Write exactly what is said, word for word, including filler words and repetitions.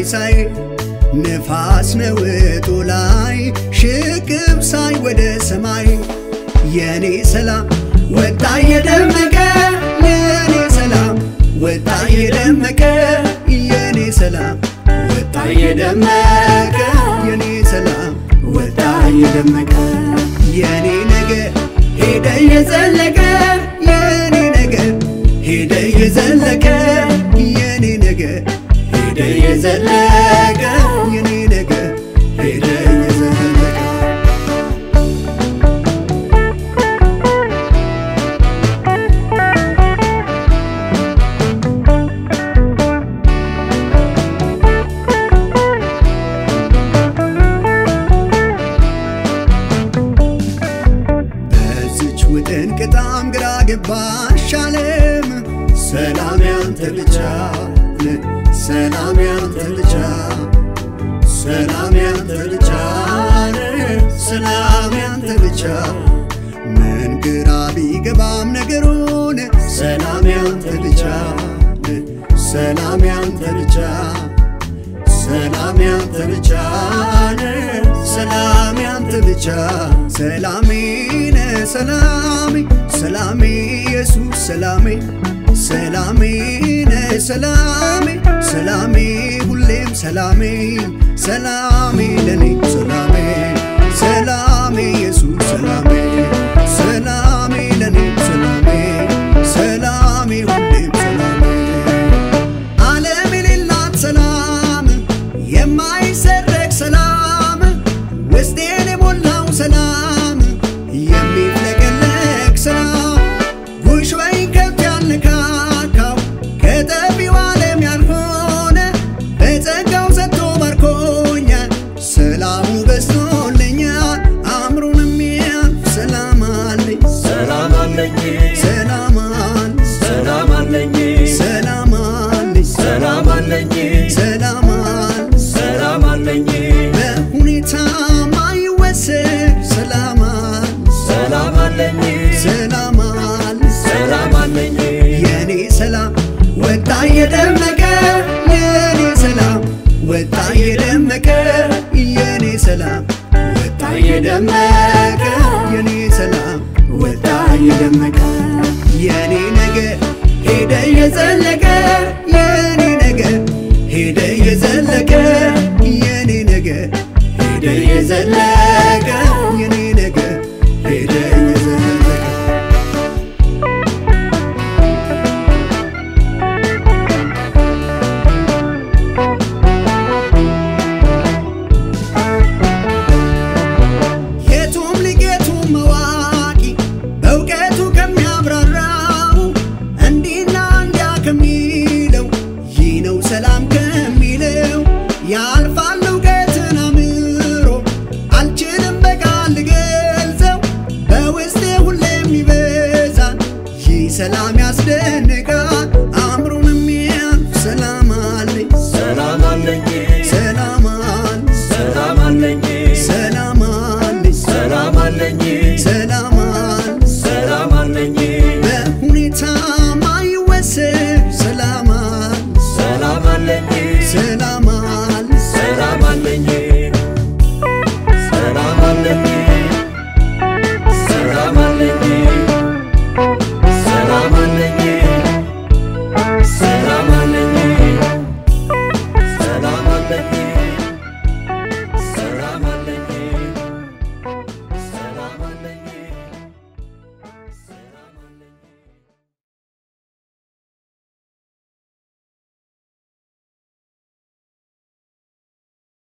ሳይ ነፋስ ነውጦ ላይ ሽቅብ ሳይ ወደ ሰማይ የኔ ሰላም ወጣ የደመቀ የኔ ሰላም ወጣ የደመቀ የኔ ሰላም ወጣ የደመቀ የኔ ሰላም ወጣ የደመቀ የኔ ነገር ሄደ የዘለቀ የኔ ነገር ሄደ የዘለቀ የኔ ነገር ሄደ የዘለቀ የኔ ነገር ሄደ የዘለቀ በዚች ውጥንቅ ጣም ግራ ገባሽ ዓለም ሰላም ያንተ ብቻ ሰላም ያንተ ብቻ ሰላም ያንተ ብቻ ሰላም ያንተ ብቻ ምን ግራ ቢገባም ነገሩን ሰላም ያንተ ብቻ ሰላም ያንተ ብቻ ሰላም ያንተ ብቻ ሰላም ያንተ ብቻ ሰላሜ ሰላሜ ሰላሜ ኢየሱስ ሰላሜ ሰላሜ ሰላሜ ሰላሜ ሁሌም ሰላሜ ሰላሜ ለኔ ሰላሜ ሰላሜ ኢየሱስ ሰላሜ ሰላሜ ለኔ ሰላሜ ሰላሜ ሁሌም ሰላሜ ዓለም የሌላት ሰላም የማይሰረቅ ሰላም ውስጤን የሞላው ሰላም የሚፍለቀለቅ ሰላም ጉሽ ወይ ከብት ያልነካካው ከጠፊው ዓለም ያልሆነ በጸጋው ሰጥቶ ባርኮኛል ሰላሙ በዝቶልኛል አእምሮንም የሚያልፍ ሰላም አለኝ ሰላም አለኝ ሰላም አለኝ ሰላም አለኝ ሰላም አለኝ ሰላም አለኝ ሰላም አለኝ ሰላም አለኝ በሁኔታ ማይወሰድ ሰላም አለኝ ሰላም አለኝ ሰላም አለኝ ሰላም አለኝ የኔ ሰላም ወጣ የደመቀ የኔ ሰላም ወጣ የደመቀ የኔ ሰላም ወጣ የደመቀ የኔ ሰላም ወጣ የደመቀ የኔ ነገር ሄደ የዘለቀ የኔ ነገር ሄደ የዘለቀ የኔ ነገር ሄደ የዘለቀ የኔ ነገር ሄደ የዘለቀ የቱም ሊጌቱም መዋቂ በእውቀቱ ከሚያብራራው እንዲና እንዲያ ከሚለው ይህ ነው ሰላም ከሚለው ያልፋል እውቀትን አምሮ አልችልም በቃል ልገልጸው በውስጤ ሁሌም ይበዛል ይህ ሰላም ያስደንቃል